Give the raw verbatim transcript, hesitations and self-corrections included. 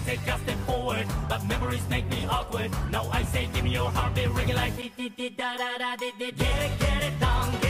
say just step forward, but memories make me awkward. Now I say give me your heartbeat, ring it like dee dee dee da da da dee dee. Get it, get it down.